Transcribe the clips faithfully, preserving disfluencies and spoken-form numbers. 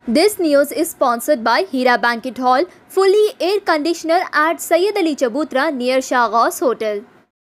This news is sponsored by Hira Banquet Hall, fully air conditioner at Sayyid Ali Chabutra near Shahghaus Hotel.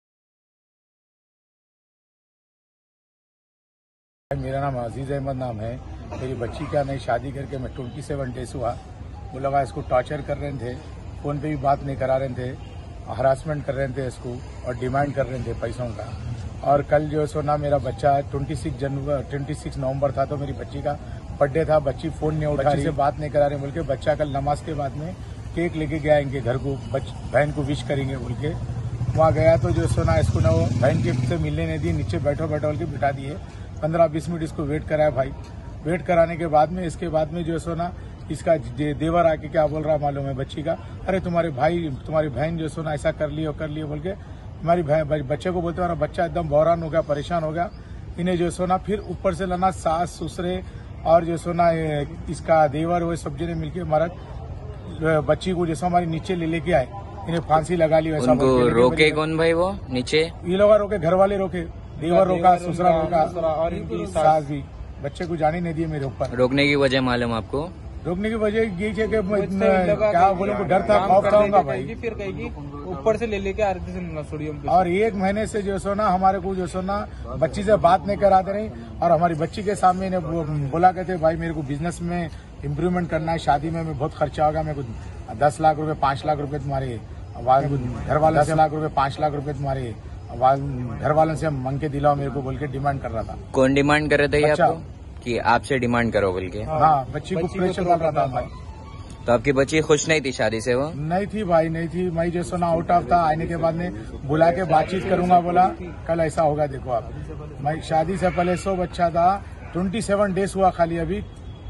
मेरा नाम अजीज अहमद नाम है। मेरी बच्ची का नई शादी करके मैं ट्वेंटी सेवन डेज हुआ। वो लगा इसको टॉर्चर कर रहे थे, फ़ोन पे भी बात नहीं करा रहे थे, हरासमेंट कर रहे थे इसको और डिमांड कर रहे थे पैसों का। और कल जो सो ना मेरा बच्चा ट्वेंटी सिक्स जनवरी ट्वेंटी सिक्स नवम्बर था, तो मेरी बच्ची का बर्थडे था। बच्ची फ़ोन नहीं उठा रही, से बात नहीं करा रहे बोल के बच्चा कल नमाज के बाद में केक लेके गया इनके घर को, बहन को विश करेंगे बोल के वहाँ गया। तो जो सोना इसको ना वो बहन के से मिलने नहीं दी, नीचे बैठो बैठो बोल के बिठा दिए। पंद्रह बीस मिनट इसको वेट कराया भाई। वेट कराने के बाद में इसके बाद में जो सो ना इसका देवर आके क्या बोल रहा मालूम है बच्ची का, अरे तुम्हारे भाई तुम्हारी बहन जो सो ना ऐसा कर लियो कर लियो बोल के हमारी बच्चे को बोलते हमारा बच्चा एकदम बहरान हो गया, परेशान हो गया। इन्हें जो सो ना फिर ऊपर से लाना सास ससुरे और जो सो ना इसका देवर वो सब जने मिलके हमारा बच्ची को जैसा हमारी नीचे ले लेके आए, इन्हें फांसी लगा ली। वैसा उनको रोके कौन भाई? वो नीचे ये लोग रोके, घर वाले रोके, देवर रोका, ससुरा रोका और इनकी सास भी। बच्चे को जाने नहीं दिए मेरे ऊपर। रोकने की वजह मालूम आपको? रोकने की वजह ये है कि क्या बोलूं, डर था, खौफ था उनका भाई। फिर कहेगी ऊपर से ले लेके आ रहे थे सोडियम। और एक महीने से जो सो ना हमारे को जो सो ना बच्ची से बात नहीं कराते रही। और हमारी बच्ची के सामने ने बोला कहते भाई मेरे को बिजनेस में इम्प्रूवमेंट करना है, शादी में बहुत खर्चा होगा, मेरे को दस लाख रुपए पांच लाख रुपए तुम्हारे घर वाले दस लाख रुपए पांच लाख रुपए तुम्हारे घर वालों से मांग के दिलाओ मेरे को बोल के डिमांड कर रहा था। कौन डिमांड कर रहे थे आपको? कि आपसे डिमांड करो बोल के? हाँ, बच्ची को प्रेशर डाल रहा था भाई। तो आपकी बच्ची खुश नहीं थी शादी से? वो नहीं थी भाई, नहीं थी। मैं जो सुना आउट ऑफ था, आने के बाद में बुला के बातचीत करूंगा बोला। कल ऐसा होगा देखो आप। मैं शादी से पहले सौ बच्चा था, ट्वेंटी सेवन डेज हुआ खाली अभी।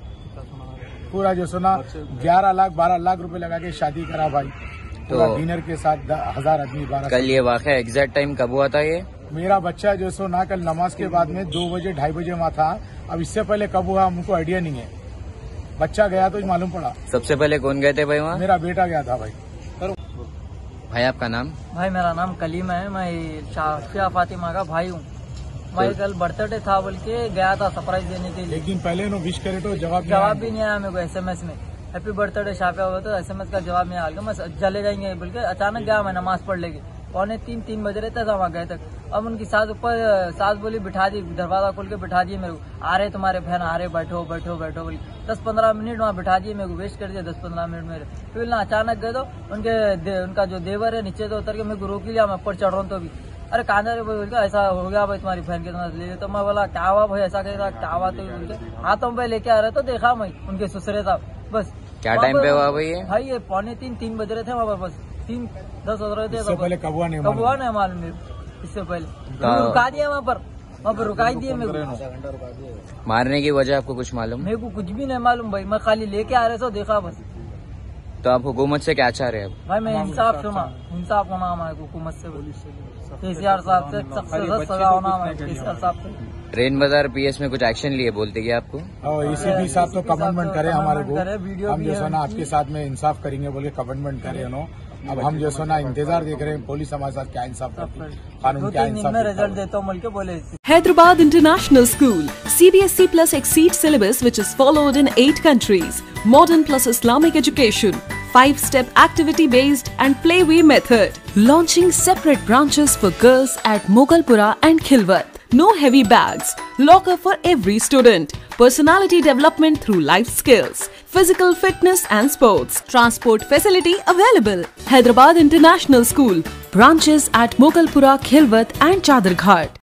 पूरा जो सुना ग्यारह लाख बारह लाख रुपए लगा के शादी करा भाई, तो डिनर के साथ हजार आदमी बारह। कल ये वाक़या एग्जैक्ट टाइम कब हुआ था? ये मेरा बच्चा जो सो ना कल नमाज के बाद में दो बजे ढाई बजे वहाँ था। अब इससे पहले कब हुआ हमको आइडिया नहीं है। बच्चा गया तो मालूम पड़ा। सबसे पहले कौन गए थे भाई वहाँ? मेरा बेटा गया था भाई। भाई आपका नाम? भाई मेरा नाम कलीम है, मैं शाफिया फातिमा का भाई हूँ। मैं कल बर्थडे था बोल के गया था सरप्राइज देने के लिए। एक दिन पहले नो विश करे तो जवाब जवाब भी नहीं आया मेरे को एसएमएस में। हैप्पी बर्थडे शाफिया हुआ तो एसएमएस का जवाब नहीं आया। मैं चले जाएंगे बोल के अचानक गया मैं नमाज पढ़ लेके। पौने तीन तीन बज रहे थे वहाँ गए तक। अब उनकी सास ऊपर सास बोली बिठा दी, दरवाजा खोल के बिठा दिए मेरे को। आ रहे तुम्हारे बहन आ रहे, बैठो बैठो बैठो बोली। दस पंद्रह मिनट वहाँ बिठा दिए मेरे को, वेस्ट कर दिया दस पंद्रह मिनट मेरे। फिर ना अचानक गए तो उनके उनका जो देवर है नीचे तो उतर के मेरे को रोक लिया। मैं ऊपर चढ़ रहा हूँ तो अभी अरे कांदा रे बोल के ऐसा हो गया भाई तुम्हारी बहन के साथ ले। तो मैं बोला क्या हुआ भाई, ऐसा कह क्या हुआ? तो बोल के हाथों पे लेके आ रहे तो देखा मैं उनके ससुरे साहब। बस क्या टाइम पे हुआ भाई ये? भाई ये पौने तीन तीन बज रहे थे वहाँ पर, बस तीन दस बज रहे थे। इससे पहले कब हुआ नहीं कब हुआ नहीं मालूम मेरे, इससे पहले रुका दिया वहाँ पर, वहाँ पर रुका ही दिए मेरे को। मारने की वजह आपको कुछ मालूम? मेरे को कुछ भी नहीं मालूम भाई, मैं खाली लेके आ रहे थे देखा बस। तो आप हुकूमत से क्या चाह रहे हैं? भाई मैं इंसाफ सुना, इंसाफ होना हमारे हुकूमत से, केसीआर साहब से सख्त से सजा होना हमारे केसीआर साहब से। रेन बाजार पीएस में कुछ एक्शन लिए बोलते क्या आपको? और इसी भी साथ तो कमिटमेंट करे हमारे को, हम जो है ना आपके साथ में इंसाफ करेंगे बोल के कमिटमेंट करे उन्होंने। अब हम जो है ना इंतजार देख रहे हैं पुलिस हमारे साथ क्या इंसाफ करती है, कानून क्या इंसाफ में रिजल्ट देता हूँ बोल के बोले। Hyderabad International School, C B S E plus exceed syllabus which is followed in eight countries, modern plus Islamic education, five-step activity-based and playway method. Launching separate branches for girls at Mogalpura and Khilwat. No heavy bags. Locker for every student. Personality development through life skills. Physical fitness and sports. Transport facility available. Hyderabad International School. Branches at Mogalpura, Khilwat and Chadarghat.